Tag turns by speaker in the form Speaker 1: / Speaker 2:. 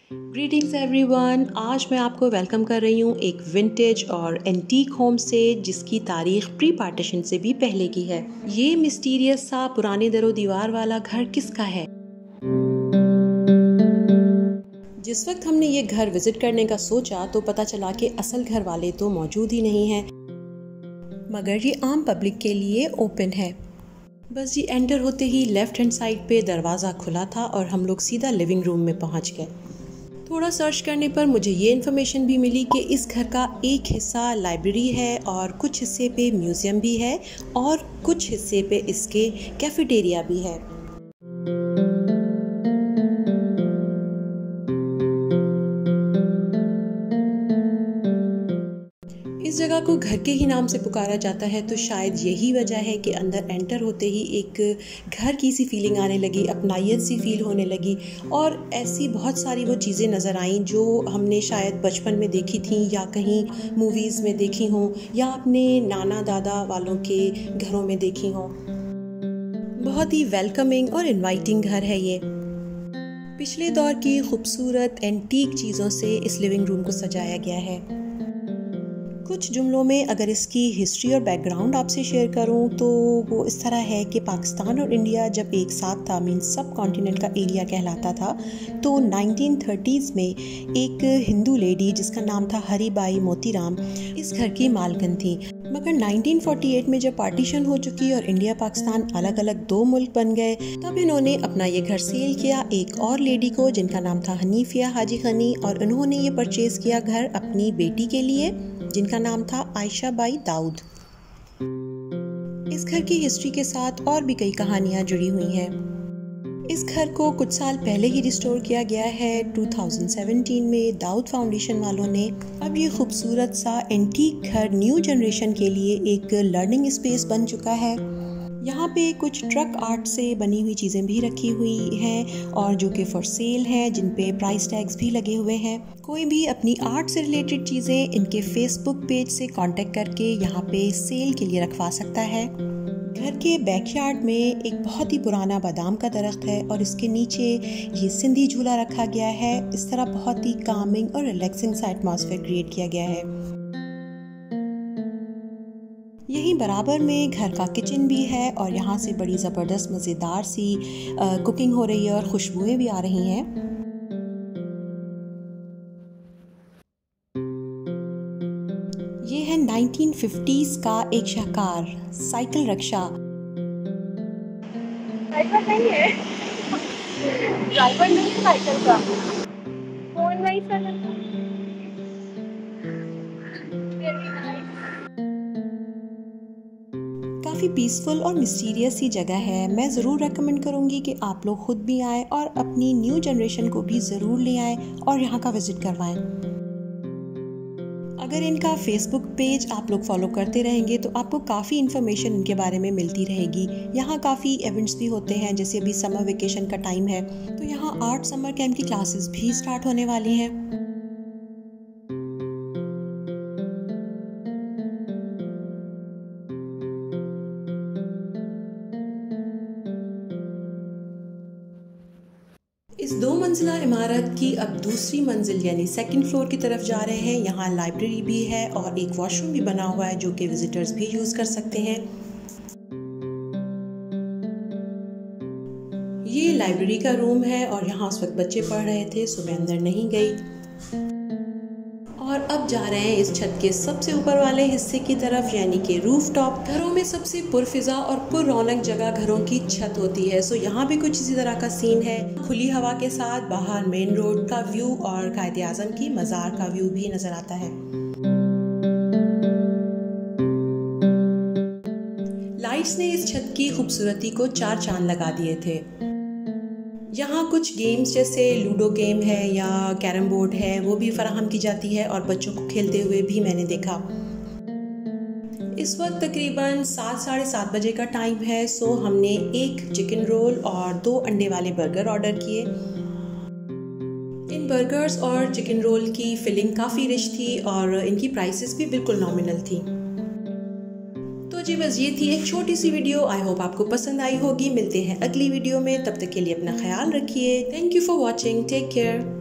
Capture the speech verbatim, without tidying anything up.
Speaker 1: Greetings everyone. आज मैं आपको वेलकम कर रही हूँ एक विंटेज और एंटीक होम से जिसकी तारीख प्री पार्टीशन से भी पहले की है। ये मिस्टीरियस सा पुराने दरो दीवार वाला घर किसका है? जिस वक्त हमने ये घर विजिट करने का सोचा तो पता चला कि असल घर वाले तो मौजूद ही नहीं हैं, मगर ये आम पब्लिक के लिए ओपन है। बस जी एंटर होते ही लेफ्ट हैंड साइड पे दरवाज़ा खुला था और हम लोग सीधा लिविंग रूम में पहुंच गए। थोड़ा सर्च करने पर मुझे ये इन्फॉर्मेशन भी मिली कि इस घर का एक हिस्सा लाइब्रेरी है और कुछ हिस्से पे म्यूज़ियम भी है और कुछ हिस्से पे इसके कैफेटेरिया भी है। इस जगह को घर के ही नाम से पुकारा जाता है, तो शायद यही वजह है कि अंदर एंटर होते ही एक घर की सी फीलिंग आने लगी, अपनायत सी फील होने लगी और ऐसी बहुत सारी वो चीज़ें नज़र आईं जो हमने शायद बचपन में देखी थी या कहीं मूवीज़ में देखी हों या अपने नाना दादा वालों के घरों में देखी हों। बहुत ही वेलकमिंग और इनवाइटिंग घर है ये। पिछले दौर की खूबसूरत एंटीक चीज़ों से इस लिविंग रूम को सजाया गया है। कुछ जुमलों में अगर इसकी हिस्ट्री और बैकग्राउंड आपसे शेयर करूं तो वो इस तरह है कि पाकिस्तान और इंडिया जब एक साथ था, मीन सब कॉन्टिनेंट का एरिया कहलाता था, तो नाइनटीन थर्टीज़ में एक हिंदू लेडी जिसका नाम था हरीबाई मोतीराम इस घर की मालकिन थी। मगर नाइनटीन फोर्टी एट में जब पार्टीशन हो चुकी और इंडिया पाकिस्तान अलग अलग दो मुल्क बन गए, तब इन्होंने अपना ये घर सेल किया एक और लेडी को जिनका नाम था हनीफिया हाजी खनी, और उन्होंने ये परचेज़ किया घर अपनी बेटी के लिए जिनका नाम था आयशा बाई दाऊद। इस घर की हिस्ट्री के साथ और भी कई कहानियां जुड़ी हुई हैं। इस घर को कुछ साल पहले ही रिस्टोर किया गया है टू थाउजेंड सेवेंटीन में दाऊद फाउंडेशन वालों ने। अब ये खूबसूरत सा एंटीक घर न्यू जनरेशन के लिए एक लर्निंग स्पेस बन चुका है। यहाँ पे कुछ ट्रक आर्ट से बनी हुई चीज़ें भी रखी हुई हैं और जो कि फॉर सेल है, जिन पे प्राइस टैग्स भी लगे हुए हैं। कोई भी अपनी आर्ट से रिलेटेड चीज़ें इनके फेसबुक पेज से कांटेक्ट करके यहाँ पे सेल के लिए रखवा सकता है। घर के बैकयार्ड में एक बहुत ही पुराना बादाम का दरख्त है और इसके नीचे ये सिंधी झूला रखा गया है। इस तरह बहुत ही कामिंग और रिलैक्सिंग सा एटमॉस्फेयर क्रिएट किया गया है। यहीं बराबर में घर का किचन भी है और यहाँ से बड़ी ज़बरदस्त मज़ेदार सी आ, कुकिंग हो रही है और खुशबुएं भी आ रही हैं। ये है नाइनटीन फिफ्टीज़ का एक शाहकार साइकिल रिक्शा।
Speaker 2: ड्राइवर नहीं है, ड्राइवर नहीं है साइकिल का, फोन वही चलाता है।
Speaker 1: काफ़ी पीसफुल और मिस्टीरियस सी जगह है। मैं ज़रूर रेकमेंड करूँगी कि आप लोग खुद भी आएँ और अपनी न्यू जनरेशन को भी ज़रूर ले आएँ और यहाँ का विज़िट करवाएँ। अगर इनका फेसबुक पेज आप लोग फॉलो करते रहेंगे तो आपको काफ़ी इन्फॉर्मेशन इनके बारे में मिलती रहेगी। यहाँ काफ़ी इवेंट्स भी होते हैं, जैसे अभी समर वेकेशन का टाइम है तो यहाँ आर्ट समर कैंप की क्लासेस भी स्टार्ट होने वाली हैं। इस दो मंजिला इमारत की अब दूसरी मंजिल यानी सेकंड फ्लोर की तरफ जा रहे हैं। यहाँ लाइब्रेरी भी है और एक वॉशरूम भी बना हुआ है जो कि विजिटर्स भी यूज़ कर सकते हैं। ये लाइब्रेरी का रूम है और यहाँ उस वक्त बच्चे पढ़ रहे थे, सो मैं अंदर नहीं गई। और अब जा रहे हैं इस छत के सबसे ऊपर वाले हिस्से की तरफ यानी कि रूफ टॉप। घरों में सबसे पुरफिजा और पुर रौनक जगह घरों की छत होती है, सो यहाँ भी कुछ इसी तरह का सीन है। खुली हवा के साथ बाहर मेन रोड का व्यू और कायदे आजम की मज़ार का व्यू भी नजर आता है। लाइट्स ने इस छत की खूबसूरती को चार चांद लगा दिए थे। यहाँ कुछ गेम्स जैसे लूडो गेम है या कैरम बोर्ड है वो भी फराहम की जाती है और बच्चों को खेलते हुए भी मैंने देखा। इस वक्त तकरीबन सात साढ़े सात बजे का टाइम है, सो हमने एक चिकन रोल और दो अंडे वाले बर्गर ऑर्डर किए। इन बर्गर्स और चिकन रोल की फिलिंग काफ़ी रिच थी और इनकी प्राइसेस भी बिल्कुल नॉमिनल थी। तो जी बस ये थी एक छोटी सी वीडियो। आई होप आपको पसंद आई होगी। मिलते हैं अगली वीडियो में, तब तक के लिए अपना ख्याल रखिए। Thank you for watching, take care.